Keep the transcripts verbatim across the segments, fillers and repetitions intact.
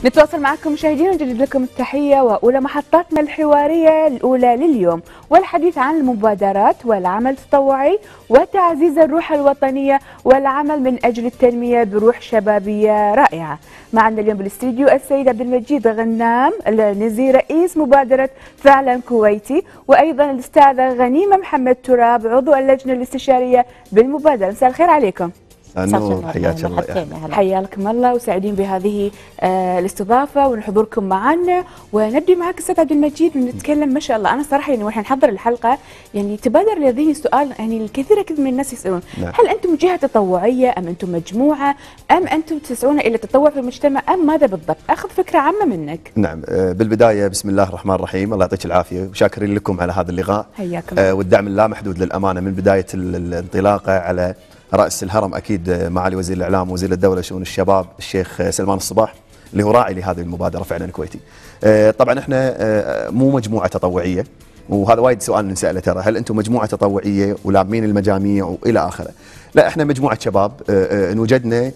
نتواصل معكم مشاهدينا ونجدد لكم التحية وأولى محطاتنا الحوارية الأولى لليوم والحديث عن المبادرات والعمل التطوعي وتعزيز الروح الوطنية والعمل من أجل التنمية بروح شبابية رائعة. معنا اليوم بالاستديو السيد عبد المجيد غنام النزي رئيس مبادرة فعلا كويتي، وأيضا الأستاذة غنيمة محمد تراب عضو اللجنة الاستشارية بالمبادرة. مساء الخير عليكم. نور، حياك الله. حياكم الله وسعيدين بهذه آه الاستضافه وحضوركم معنا. ونبدي معك استاذ عبد المجيد ونتكلم. ما شاء الله انا صراحه يعني واحنا نحضر الحلقه يعني تبادر لدي سؤال، يعني الكثير كثير من الناس يسالون نعم. هل انتم جهه تطوعيه ام انتم مجموعه ام انتم تسعون الى التطوع في المجتمع ام ماذا بالضبط؟ اخذ فكره عامه منك. نعم، بالبدايه بسم الله الرحمن الرحيم، الله يعطيك العافيه وشاكرين لكم على هذا اللقاء. حياكم آه والدعم اللامحدود للامانه من بدايه الانطلاقه على رأس الهرم أكيد معالي وزير الإعلام ووزير الدولة شؤون الشباب الشيخ سلمان الصباح اللي هو راعي لهذه المبادرة فعلا كويتي. طبعا احنا مو مجموعة تطوعية، وهذا وايد سؤال نسأله ترى، هل أنتم مجموعة تطوعية ولامين المجاميع وإلى آخره؟ لا، احنا مجموعة شباب انوجدنا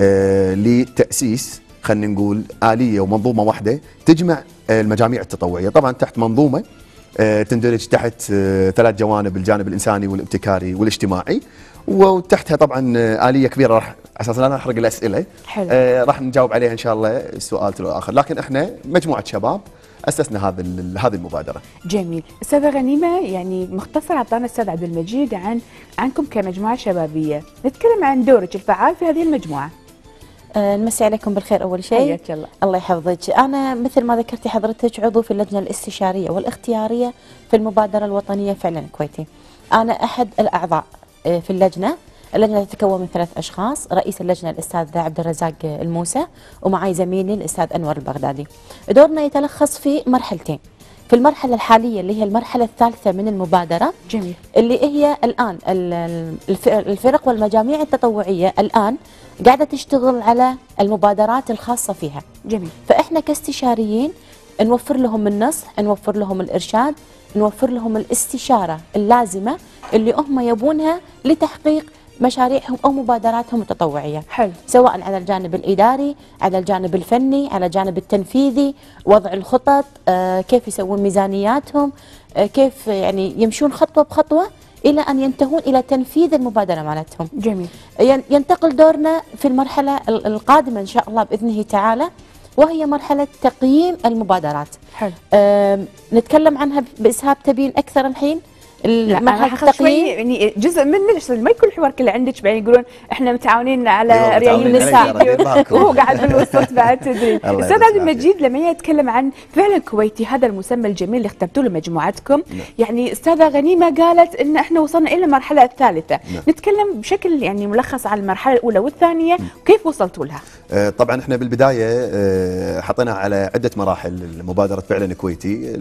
لتأسيس خلينا نقول آلية ومنظومة واحدة تجمع المجاميع التطوعية، طبعا تحت منظومة تندرج تحت ثلاث جوانب: الجانب الإنساني والابتكاري والاجتماعي، وتحتها طبعا آلية كبيرة راح على اساس لا نحرق الاسئله. حلو. آه راح نجاوب عليها ان شاء الله السؤال تلو اخر، لكن احنا مجموعه شباب اسسنا هذه هذه المبادره. جميل. استاذه غنيمه، يعني مختصر اعطانا الاستاذ عبد المجيد عن عنكم كمجموعه شبابيه، نتكلم عن دورك الفعال في هذه المجموعه. آه نمسي عليكم بالخير اول شيء. حياك الله. الله يحفظك. انا مثل ما ذكرتي حضرتك عضو في اللجنه الاستشاريه والاختياريه في المبادره الوطنيه فعلا كويتي. انا احد الاعضاء في اللجنة. اللجنة تتكون من ثلاث أشخاص: رئيس اللجنة الأستاذ عبد الرزاق الموسى، ومعي زميلي الأستاذ أنور البغدادي. دورنا يتلخص في مرحلتين. في المرحلة الحالية اللي هي المرحلة الثالثة من المبادرة. جميل. اللي هي الآن الفرق والمجاميع التطوعية الآن قاعدة تشتغل على المبادرات الخاصة فيها. جميل. فإحنا كاستشاريين نوفر لهم النصح، نوفر لهم الإرشاد، نوفر لهم الاستشارة اللازمة اللي هم يبونها لتحقيق مشاريعهم أو مبادراتهم التطوعية. حلو. سواء على الجانب الإداري، على الجانب الفني، على الجانب التنفيذي، وضع الخطط، آه كيف يسوون ميزانياتهم، آه كيف يعني يمشون خطوة بخطوة إلى أن ينتهون إلى تنفيذ المبادرة مالتهم. جميل. ينتقل دورنا في المرحلة القادمة إن شاء الله بإذنه تعالى، وهي مرحلة تقييم المبادرات. حلو. آه نتكلم عنها بإسهاب تبين أكثر الحين. مرحلة التقييم يعني جزء من ما يكون الحوار كله عندك، بعدين يقولون احنا متعاونين على ريايين النساء وهو قاعد بالوسط بعد تدري. استاذ عبد المجيد لما يتكلم عن فعلا كويتي هذا المسمى الجميل اللي اخترتوه لمجموعتكم، يعني استاذه غنيمه قالت ان احنا وصلنا الى المرحله الثالثه، نتكلم بشكل يعني ملخص عن المرحله الاولى والثانيه وكيف وصلتوا لها. آه طبعا احنا بالبدايه آه حطينا على عده مراحل مبادره فعلا كويتي.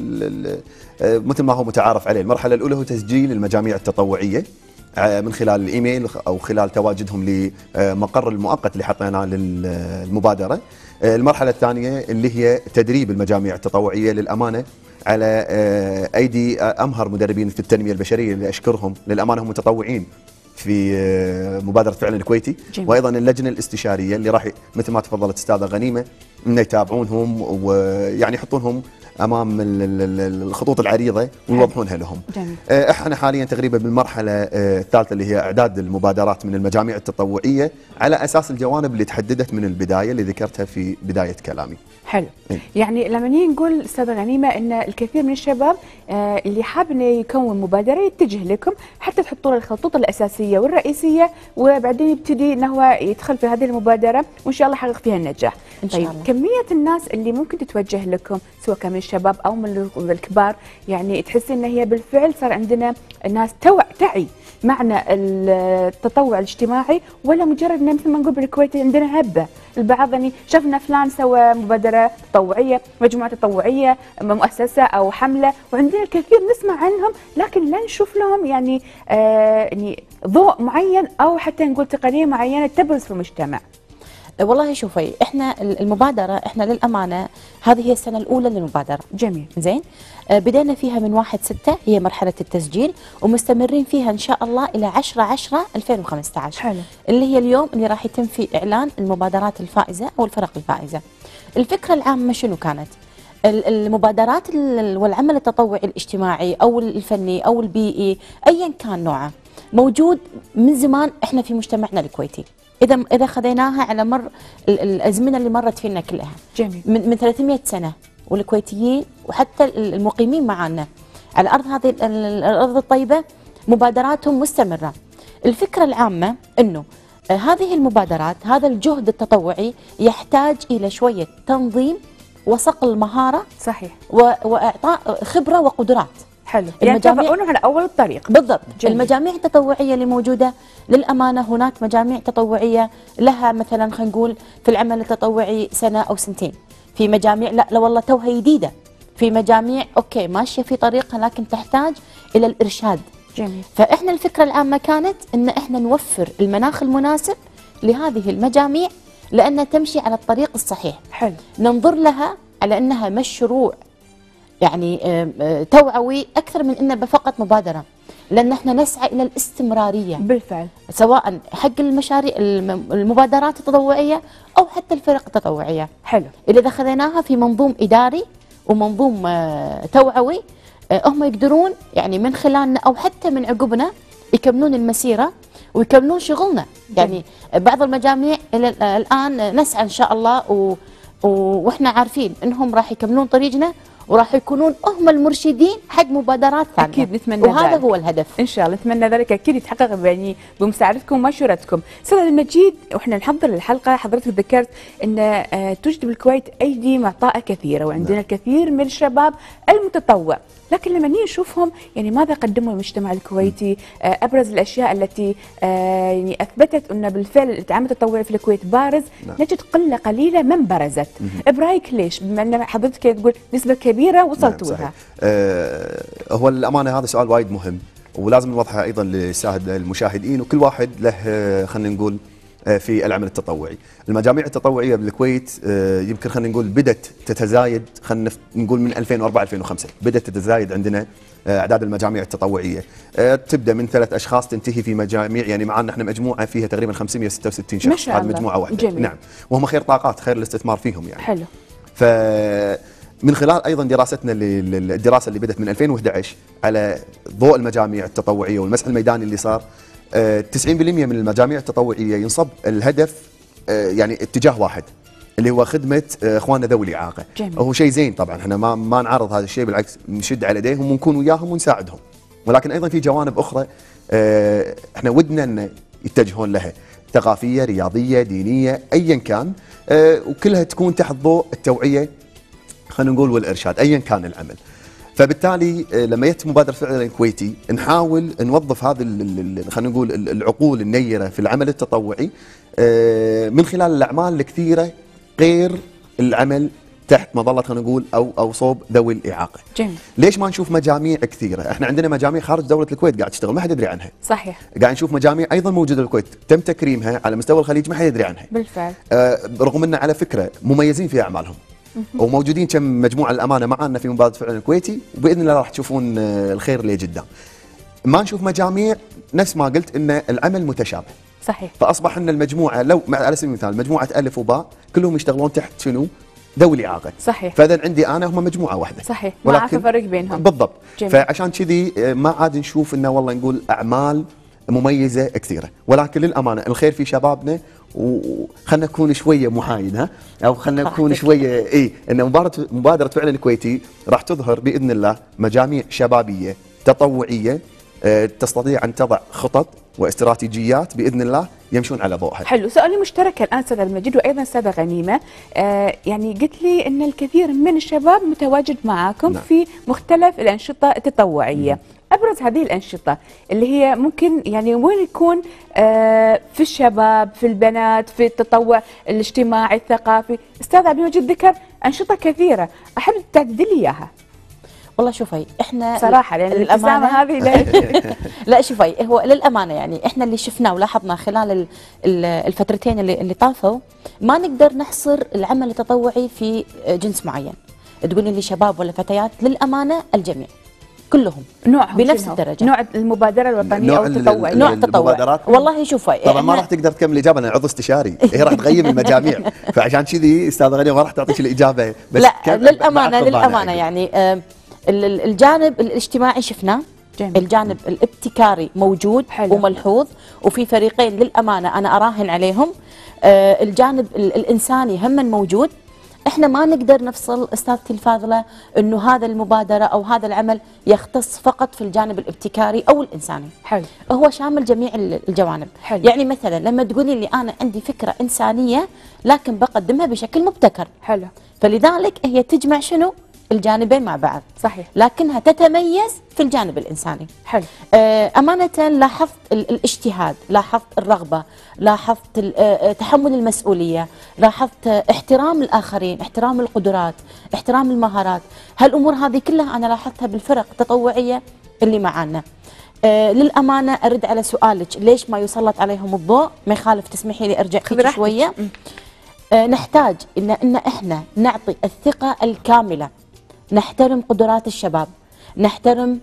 آه مثل ما هو متعارف عليه، المرحله الاولى هو تسجيل المجاميع التطوعيه من خلال الايميل او خلال تواجدهم لمقر المؤقت اللي حطيناه للمبادره. المرحله الثانيه اللي هي تدريب المجاميع التطوعيه، للامانه على ايدي امهر مدربين في التنميه البشريه اللي اشكرهم، للامانه هم متطوعين في مبادره فعلا الكويتي. جميل. وايضا اللجنه الاستشاريه اللي راح مثل ما تفضلت استاذه غنيمه انه يتابعونهم ويعني يحطونهم امام الخطوط العريضه ويوضحونها لهم. جميل. احنا حاليا تقريبا بالمرحله الثالثه اللي هي اعداد المبادرات من المجاميع التطوعيه على اساس الجوانب اللي تحددت من البدايه اللي ذكرتها في بدايه كلامي. حلو. إيه؟ يعني لما نيجي نقول استاذه غنيمه ان الكثير من الشباب آه اللي حاب انه يكون مبادره يتجه لكم حتى تحطوا له الخطوط الاساسيه والرئيسيه، وبعدين يبتدي انه هو يدخل في هذه المبادره وان شاء الله يحقق فيها النجاح. إن شاء طيب الله. كميه الناس اللي ممكن تتوجه لكم سواء كان من الشباب او من الكبار، يعني تحس ان هي بالفعل صار عندنا الناس تعي معنى التطوع الاجتماعي، ولا مجرد ان مثل ما نقول بالكويت عندنا هبه؟ البعض يعني شفنا فلان سوى مبادره تطوعيه، مجموعه تطوعيه، مؤسسه او حمله، وعندنا الكثير نسمع عنهم لكن لا نشوف لهم يعني آه يعني ضوء معين او حتى نقول تقنيه معينه تبرز في المجتمع. والله شوفي، احنا المبادره احنا للامانه هذه هي السنه الاولى للمبادره. جميل. زين. آه بدينا فيها من واحد ستة هي مرحله التسجيل، ومستمرين فيها ان شاء الله الى عشرة عشرة ألفين وخمسة عشر. حلو. اللي هي اليوم اللي راح يتم فيه اعلان المبادرات الفائزه او الفرق الفائزه. الفكره العامه شنو كانت؟ المبادرات والعمل التطوعي الاجتماعي او الفني او البيئي ايا كان نوعه موجود من زمان احنا في مجتمعنا الكويتي. اذا اذا خذيناها على مر الازمنه اللي مرت فينا كلها. جميل. من من ثلاثمئة سنه، والكويتيين وحتى المقيمين معنا على ارض هذه الارض الطيبه مبادراتهم مستمره. الفكره العامه انه هذه المبادرات، هذا الجهد التطوعي يحتاج الى شويه تنظيم وصقل مهاره. صحيح. واعطاء خبره وقدرات. حلو. يعني تبعون على اول الطريق. بالضبط. جميل. المجاميع التطوعيه اللي موجوده للامانه هناك مجاميع تطوعيه لها مثلا خلينا نقول في العمل التطوعي سنه او سنتين، في مجاميع لا لا والله توها جديده، في مجاميع اوكي ماشيه في طريقها لكن تحتاج الى الارشاد. جميل. فاحنا الفكره العامه كانت ان احنا نوفر المناخ المناسب لهذه المجاميع لانها تمشي على الطريق الصحيح. حلو. ننظر لها على انها مشروع يعني توعوي اكثر من انه فقط مبادره، لان احنا نسعى الى الاستمراريه. بالفعل. سواء حق المشاريع المبادرات التطوعيه او حتى الفرق التطوعيه. حلو. اذا خذيناها في منظوم اداري ومنظوم توعوي هم يقدرون يعني من خلالنا او حتى من عقبنا يكملون المسيره ويكملون شغلنا. يعني بعض المجاميع الان نسعى ان شاء الله و واحنا عارفين انهم راح يكملون طريقنا وراح يكونون هم المرشدين حق مبادرات ثانيه. اكيد نتمنى وهذا ذلك. هو الهدف ان شاء الله نتمنى ذلك اكيد يتحقق يعني بمساعدتكم ومشورتكم. استاذ المجيد، واحنا نحضر الحلقه حضرتك ذكرت ان توجد بالكويت ايدي معطاءه كثيره وعندنا الكثير من الشباب المتطوع، لكن لما نيجي نشوفهم يعني ماذا قدموا للمجتمع الكويتي؟ ابرز الاشياء التي يعني اثبتت ان بالفعل العمل التطوعي في الكويت بارز. نعم. نجد قله قليله من برزت. برايك ليش؟ بما ان حضرتك تقول نسبه كبيره وصلتوا لها. نعم. آه هو الامانه هذا سؤال وايد مهم ولازم نوضحه ايضا للساده المشاهدين، وكل واحد له خلينا نقول في العمل التطوعي. المجاميع التطوعيه بالكويت يمكن خلينا نقول بدات تتزايد، خلينا نقول من ألفين وأربعة ألفين وخمسة بدات تتزايد عندنا اعداد المجاميع التطوعيه، تبدا من ثلاث اشخاص تنتهي في مجاميع، يعني معنا احنا مجموعه فيها تقريبا خمسمئة وستة وستين شخص، هذه مجموعه واحده. جميل. نعم، وهم خير طاقات، خير الاستثمار فيهم يعني. حلو. ف من خلال ايضا دراستنا للدراسه اللي بدات من ألفين وأحد عشر على ضوء المجاميع التطوعيه والمسح الميداني اللي صار، تسعين بالمئة من المجاميع التطوعيه ينصب الهدف يعني اتجاه واحد اللي هو خدمه اخواننا ذوي الاعاقه. هو شيء زين طبعا، احنا ما ما نعرض هذا الشيء، بالعكس نشد على يديهم ونكون وياهم ونساعدهم، ولكن ايضا في جوانب اخرى احنا ودنا ان يتجهون لها، ثقافيه، رياضيه، دينيه، ايا كان، وكلها تكون تحت ضوء التوعيه خلينا نقول والارشاد ايا كان العمل. فبالتالي لما يتم مبادره فعلا الكويتي نحاول نوظف هذه خلينا نقول العقول النيره في العمل التطوعي من خلال الاعمال الكثيره غير العمل تحت مظله خلينا نقول او او صوب ذوي الاعاقه. جميل. ليش ما نشوف مجاميع كثيره؟ احنا عندنا مجاميع خارج دوله الكويت قاعد تشتغل ما حد يدري عنها. صحيح. قاعد نشوف مجاميع ايضا موجوده بالكويت تم تكريمها على مستوى الخليج ما حد يدري عنها. بالفعل. آه رغم ان على فكره مميزين في اعمالهم. وموجودين كم مجموعه الامانه معنا في مبادره فعلا الكويتي، وباذن الله راح تشوفون الخير اللي قدام. ما نشوف مجاميع نفس ما قلت ان العمل متشابه. صحيح. فاصبح ان المجموعه لو على سبيل المثال مجموعه الف وباء كلهم يشتغلون تحت شنو؟ ذوي الاعاقه. صحيح. فاذا عندي انا هم مجموعه واحده. صحيح. ما اعرف افرق بينهم. بالضبط. جميل. فعشان كذي ما عاد نشوف انه والله نقول اعمال مميزه كثيره، ولكن للامانه الخير في شبابنا، وخلنا نكون شويه محايد ها او خلنا نكون شويه اي ان مبادره مبادره فعلا الكويتي راح تظهر باذن الله مجاميع شبابيه تطوعيه أه تستطيع ان تضع خطط واستراتيجيات باذن الله يمشون على ضوءها. حلو. سؤالي مشترك الان استاذ المجيد وايضا استاذه غنيمه، آه يعني قلت لي ان الكثير من الشباب متواجد معاكم. نعم. في مختلف الانشطه التطوعيه. مم. ابرز هذه الانشطه اللي هي ممكن يعني وين يكون آه في الشباب، في البنات، في التطوع الاجتماعي الثقافي. استاذ عبد المجيد ذكر انشطه كثيره، احب تعدد لي اياها. والله شوفي احنا صراحه لان الابتسامه هذه لا, لا شوفي هو للامانه يعني احنا اللي شفناه ولاحظنا خلال الفترتين اللي اللي طافوا ما نقدر نحصر العمل التطوعي في جنس معين. تقولي لي شباب ولا فتيات، للامانه الجميع كلهم نوعهم بنفس شنو؟ الدرجه. نوع المبادره الوطنيه او التطوعي، نوع التطوع. والله شوفي طبعا ما راح تقدر تكمل الاجابه، انا عضو استشاري، هي راح تغيم المجاميع، فعشان كذي استاذه غنيه ما راح تعطيك الاجابه. بس لا للامانه للامانه يعني آه الجانب الاجتماعي شفناه، جميل. الجانب الابتكاري موجود حلو. وملحوظ، وفي فريقين للامانه انا اراهن عليهم. آه الجانب الانساني هم موجود. احنا ما نقدر نفصل استاذتي الفاضله انه هذا المبادره او هذا العمل يختص فقط في الجانب الابتكاري او الانساني. حلو. هو شامل جميع الجوانب. حلو. يعني مثلا لما تقولي لي انا عندي فكره انسانيه لكن بقدمها بشكل مبتكر. حلو. فلذلك هي تجمع شنو؟ الجانبين مع بعض. صحيح. لكنها تتميز في الجانب الانساني. حلو. امانه لاحظت الاجتهاد، لاحظت الرغبه، لاحظت تحمل المسؤوليه، لاحظت احترام الاخرين، احترام القدرات، احترام المهارات. هالامور هذه كلها انا لاحظتها بالفرق التطوعيه اللي معانا. آه للامانه ارد على سؤالك ليش ما يسلط عليهم الضوء، ما يخالف تسمحي لي ارجع فيك شويه. آه نحتاج ان ان احنا نعطي الثقه الكامله، نحترم قدرات الشباب، نحترم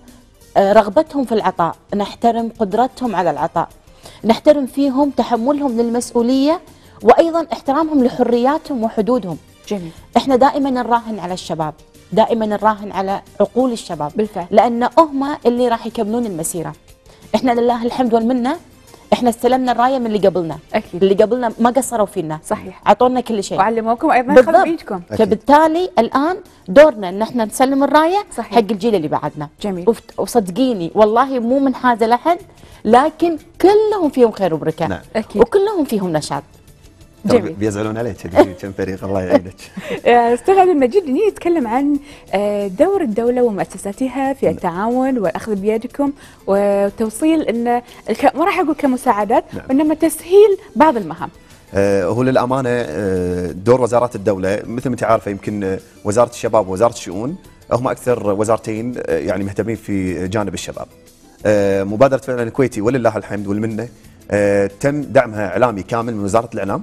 رغبتهم في العطاء، نحترم قدرتهم على العطاء، نحترم فيهم تحملهم للمسؤولية، وأيضا احترامهم لحرياتهم وحدودهم. جميل. احنا دائما نراهن على الشباب، دائما نراهن على عقول الشباب. بالفعل. لأن هم اللي راح يكملون المسيرة. احنا لله الحمد والمنة، احنا استلمنا الرايه من اللي قبلنا. اكيد. اللي قبلنا ما قصروا فينا. صحيح. اعطونا كل شيء. وعلموكم ايضا خذوا بايدكم. فبالتالي الان دورنا ان احنا نسلم الرايه. صحيح. حق الجيل اللي بعدنا. جميل. وصدقيني والله مو من هذا لحد، لكن كلهم فيهم خير وبركه. نعم. أكيد. وكلهم فيهم نشاط. جميل. بيزعلون عليك كم فريق، الله يعينك. استاذ عبد المجيد، نتكلم عن دور الدوله ومؤسساتها في التعاون والاخذ بيدكم وتوصيل ان ما راح اقول كمساعدات، نعم. وانما تسهيل بعض المهام. آه هو للامانه آه دور وزارات الدوله مثل ما انت عارفه، يمكن وزاره الشباب ووزاره الشؤون هم اكثر وزارتين آه يعني مهتمين في جانب الشباب. آه مبادره فعلا الكويتي ولله الحمد والمنه آه تم دعمها اعلامي كامل من وزاره الاعلام،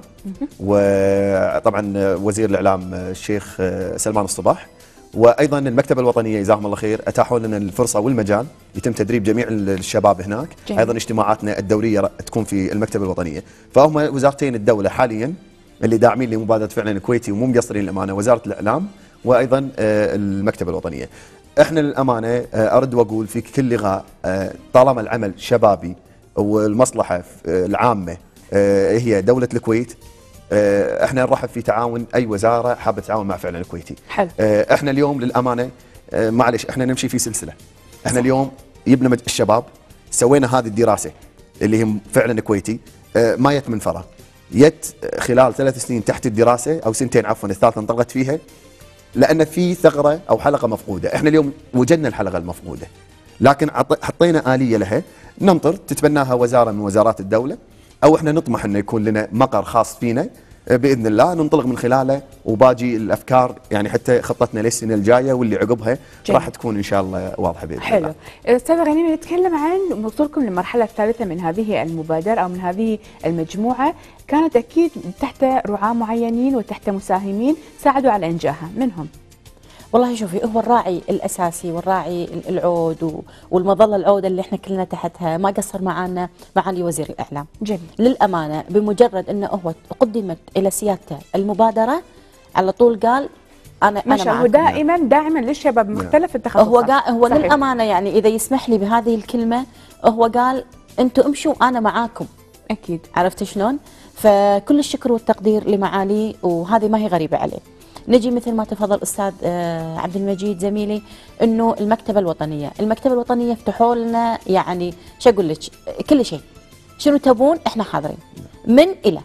وطبعا وزير الاعلام الشيخ سلمان الصباح، وايضا المكتبه الوطنيه جزاهم الله خير اتاحوا لنا الفرصه والمجال يتم تدريب جميع الشباب هناك. جميل. ايضا اجتماعاتنا الدوريه تكون في المكتبه الوطنيه، فهم وزارتين الدوله حاليا اللي داعمين لمبادره فعلا الكويتي ومو مقصرين الامانه، وزاره الاعلام وايضا المكتبه الوطنيه. احنا للامانه ارد واقول في كل لغه طالما العمل شبابي والمصلحه العامه هي دوله الكويت، احنا نرحب في تعاون اي وزاره حابه تتعاون مع فعلا الكويتي. حلو. احنا اليوم للامانه معلش احنا نمشي في سلسله. احنا صح. اليوم يبنى الشباب، سوينا هذه الدراسه اللي هي فعلا كويتي، ما يت من فراغ، يت خلال ثلاث سنين تحت الدراسه او سنتين عفوا، الثالثه انطلقت فيها لان في ثغره او حلقه مفقوده. احنا اليوم وجدنا الحلقه المفقوده، لكن حطينا اليه لها ننطر تتبناها وزاره من وزارات الدوله، او احنا نطمح انه يكون لنا مقر خاص فينا باذن الله ننطلق من خلاله، وباقي الافكار يعني حتى خطتنا للسنه الجايه واللي عقبها راح تكون ان شاء الله واضحه باذن حلو. الله. استاذ غنيمه، نتكلم عن وصولكم للمرحله الثالثه من هذه المبادره او من هذه المجموعه، كانت اكيد تحت رعاة معينين وتحت مساهمين ساعدوا على انجاحها، منهم؟ والله شوفي، هو الراعي الاساسي والراعي العود والمظله العوده اللي احنا كلنا تحتها ما قصر معنا معالي وزير الاعلام. جميل. للامانه بمجرد انه هو قدمت الى سيادته المبادره على طول قال انا انا معاكم. هو دائما داعما للشباب مختلف التخصصات. هو قال هو صحيح. للامانه يعني اذا يسمح لي بهذه الكلمه، هو قال انتم امشوا انا معاكم. اكيد. عرفت شلون؟ فكل الشكر والتقدير لمعالي، وهذه ما هي غريبه عليه. نجي مثل ما تفضل استاذ عبد المجيد زميلي، انه المكتبه الوطنيه، المكتبه الوطنيه فتحوا لنا يعني شو اقول لك كل شيء، شنو تبون احنا حاضرين من الى.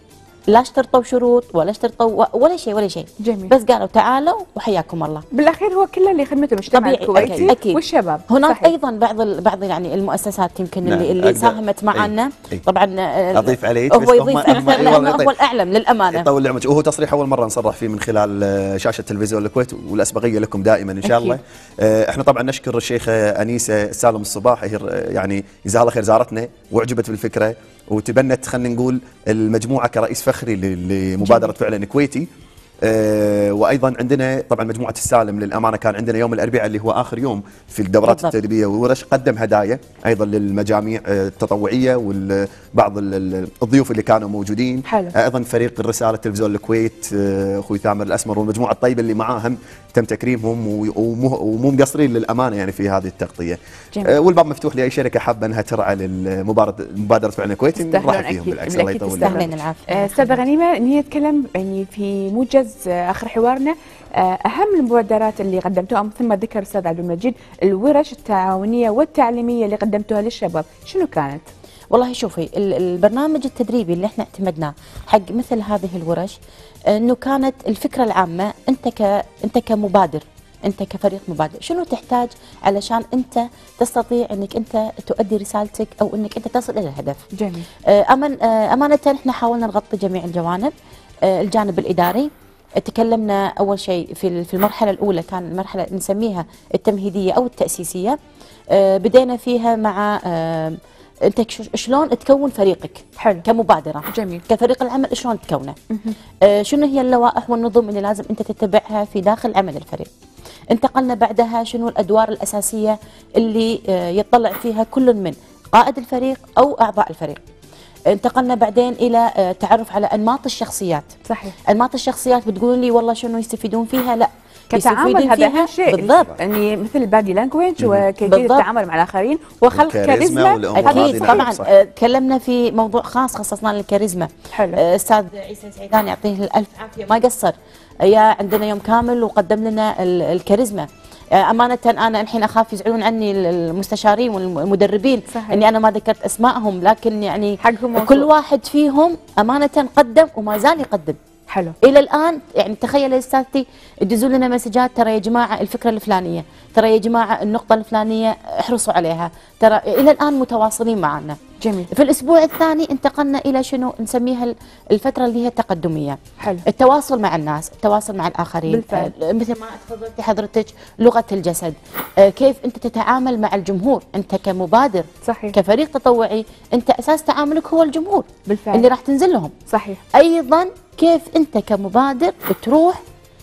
لا اشترطوا شروط ولا اشترطوا ولا شيء ولا شيء. جميل. بس قالوا تعالوا وحياكم الله. بالاخير هو كله لخدمه المجتمع الكويتي أكيد. أكيد. والشباب. هناك صحيح. ايضا بعض ال... بعض يعني المؤسسات يمكن نعم. اللي اللي أقدر- ساهمت معنا. أي. طبعا اضيف عليك هو بس يضيف هم- اكثر هم- لانه والله هو يعطيك- الاعلم للامانه. يطول نعمتك، وهو تصريح اول مره نصرح فيه من خلال آه، شاشه تلفزيون الكويت، والاسبقيه لكم دائما ان شاء أكيد. الله. آه، احنا طبعا نشكر الشيخه انيسه سالم الصباح، هي آه، يعني جزاها الله خير زارتنا واعجبت بالفكره وتبنت خلينا نقول المجموعه كرئيس فخري ل- لمبادره فعلا كويتي. آه، وايضا عندنا طبعا مجموعه السالم للامانه كان عندنا يوم الاربعاء اللي هو اخر يوم في الدورات بالضبط. التدريبيه والورش، قدم هدايا ايضا للمجاميع آه، التطوعيه وبعض الضيوف اللي كانوا موجودين. حلو. ايضا فريق الرساله تلفزيون الكويت آه، اخوي ثامر الاسمر والمجموعه الطيبه اللي معاهم تم تكريمهم و- ومو ومو مقصرين للامانه يعني في هذه التغطيه. جميل. آه، والباب مفتوح لاي شركه حابه انها ترعى للمبادره مبادره فعلا كويتي، تستاهلون نرحب فيهم أكيد. بالعكس. الله بالأكيد يطول تستاهلون. عمرك. اهلين العافيه. آه، استاذه غنيمه نتكلم يعني في موجز آه، اخر حوارنا آه، اهم المبادرات اللي قدمتوها مثل ما ذكر الاستاذ عبد المجيد، الورش التعاونيه والتعليميه اللي قدمتوها للشباب، شنو كانت؟ والله شوفي ال- البرنامج التدريبي اللي احنا اعتمدناه حق مثل هذه الورش، انه كانت الفكره العامه انت ك انت كمبادر، انت كفريق مبادر شنو تحتاج علشان انت تستطيع انك انت تؤدي رسالتك او انك انت تصل الى الهدف. جميل. آه، أمن آه، امانه احنا حاولنا نغطي جميع الجوانب. آه، الجانب الاداري تكلمنا اول شيء في في المرحله الاولى، كان المرحله نسميها التمهيديه او التاسيسيه. آه، بدينا فيها مع آه، انت ش- شلون تكون فريقك حلو. كمبادره. جميل. كفريق العمل شلون تكونه. آه، شنو هي اللوائح والنظم اللي لازم انت تتبعها في داخل عمل الفريق. انتقلنا بعدها شنو الادوار الاساسيه اللي آه، يطلع فيها كل من قائد الفريق او اعضاء الفريق. انتقلنا بعدين الى آه، تعرف على انماط الشخصيات. صحيح. انماط الشخصيات بتقول لي والله شنو يستفيدون فيها؟ لا، كتعامل يستفيدون هذا فيها اهم شيء بالضبط. يعني مثل البادي لانجوج وكيفيه بالضبط. التعامل مع الاخرين وخلق والكاريزما كاريزما. والأمور هذه هذه اكيد نعم، طبعا. صح. آه، تكلمنا في موضوع خاص خصصناه للكاريزما. حلو. آه، استاذ عيسى سعيدان يعطيه الالف عافيه ما قصر، يا عندنا يوم كامل وقدم لنا ال- الكاريزما. آه، امانه انا الحين اخاف يزعلون عني المستشارين والمدربين صحيح. اني انا ما ذكرت اسمائهم، لكن يعني حقهم موصول. كل واحد فيهم امانه قدم وما زال يقدم حلو. الى الان. يعني تخيل يا استاذتي يدزوا لنا مسجات، ترى يا جماعه الفكره الفلانيه، ترى يا جماعه النقطه الفلانيه احرصوا عليها، ترى الى الان متواصلين معنا. جميل. في الاسبوع الثاني انتقلنا الى شنو نسميها ال- الفتره اللي هي التقدميه. حلو. التواصل مع الناس، التواصل مع الاخرين. بالفعل. آه، مثل ما تفضلتي حضرتك لغه الجسد. آه، كيف انت تتعامل مع الجمهور، انت كمبادر صحيح. كفريق تطوعي انت اساس تعاملك هو الجمهور بالفعل. اللي راح تنزل لهم. صحيح. ايضا كيف انت كمبادر تروح،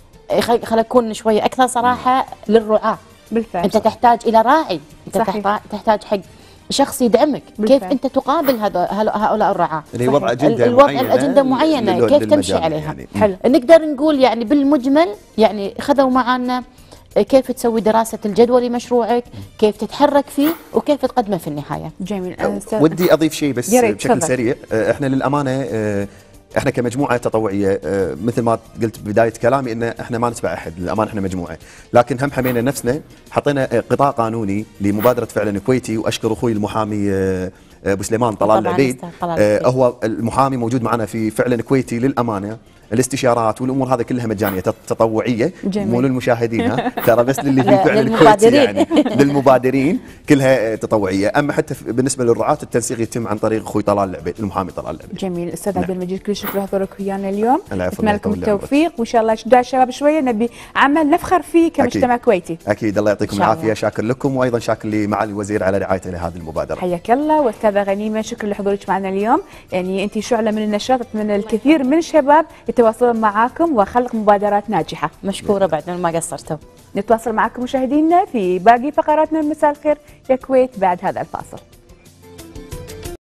خل خل اكون شويه اكثر صراحه، للرعاه. بالفعل. انت تحتاج الى راعي، انت صحيح. تحتاج تحتاج حق شخص يدعمك. بالفعل. كيف انت تقابل هذا هؤلاء الرعاه، اللي وضع صحيح. اجنده الوضع معينه الاجنده معينه لل- كيف تمشي للمجال عليها. يعني. حلو. نقدر نقول يعني بالمجمل يعني خذوا معنا كيف تسوي دراسه الجدوى لمشروعك، كيف تتحرك فيه، وكيف تقدمه في النهايه. جميل. أستاذ- ودي اضيف شيء بس يا ريت، بشكل تفضل. سريع. آه، احنا للامانه آه، احنا كمجموعه تطوعيه آه، مثل ما قلت بدايه كلامي ان احنا ما نتبع احد، للامانه احنا مجموعه، لكن هم حمينا نفسنا، حطينا آه، قطاع قانوني لمبادره فعلا كويتي، واشكر اخوي المحامي آه، ابو سليمان طلال طبعاً العبيد. أستاذ طلال آه، العبيد. هو المحامي موجود معنا في فعلا كويتي للامانه. الاستشارات والامور هذه كلها مجانيه تط- تطوعيه، جميل. مو للمشاهدين ها ترى بس للي في لا، فعلا كويتي للمبادرين. يعني للمبادرين كلها تطوعيه. اما حتى في- بالنسبه للرعاه التنسيق يتم عن طريق اخوي طلال العبيد المحامي طلال العبيد. جميل. استاذ نعم. عبد المجيد كل شكر لحضورك ويانا اليوم. العفو، نتمنى الله لكم يطول عمرك. التوفيق وان شاء الله شدوا الشباب شويه، نبي عمل نفخر فيه كمجتمع أكيد. كويتي. اكيد الله يعطيكم إن شاء الله. العافيه. شاكر لكم، وايضا شاكر لمعالي الوزير على رعايته لهذه المبادره. حياك الله. واستاذه غنيمه شكرا لحضورك معنا اليوم، يعني انت شعله من النشاط، اتمنى الكثير من الشباب يتواصلون معاكم وخلق مبادرات ناجحه. مشكوره بعد ما قصرتوا. نتواصل معكم مشاهدينا في باقي فقراتنا من مساء الخير يا كويت بعد هذا الفاصل.